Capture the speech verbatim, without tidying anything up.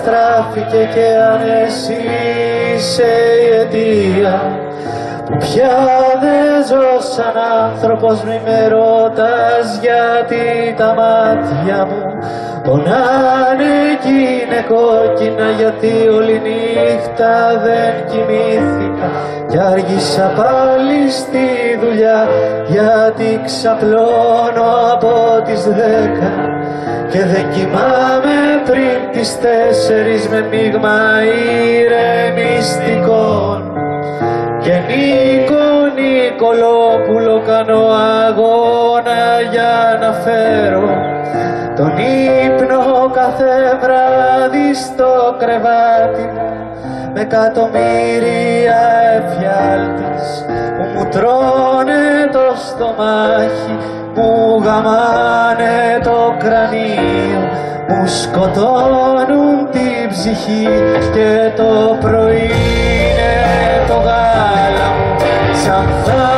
στράφηκε και αν εσύ είσαι η αιτία που πια δεν ζω σαν άνθρωπος, μη με ρωτάς γιατί τα μάτια μου πονάνε κι είναι κόκκινα, γιατί όλη νύχτα δεν κοιμήθηκα κι άργησα πάλι στη δουλειά, γιατί ξαπλώνω από τις δέκα και δεν κοιμάμαι πριν τις τέσσερις με μείγμα ηρεμιστικών. Και Νίκο Νικολόπουλο κάνω αγώνα για να φέρω τον ύπνο κάθε βράδυ στο κρεβάτι μου, με εκατομμύρια εφιάλτες που μου τρώνε το στομάχι, μου γαμάνε το κρανίο, μου σκοτώνουν την ψυχή και το πρωί είναι το γάλα μου σαν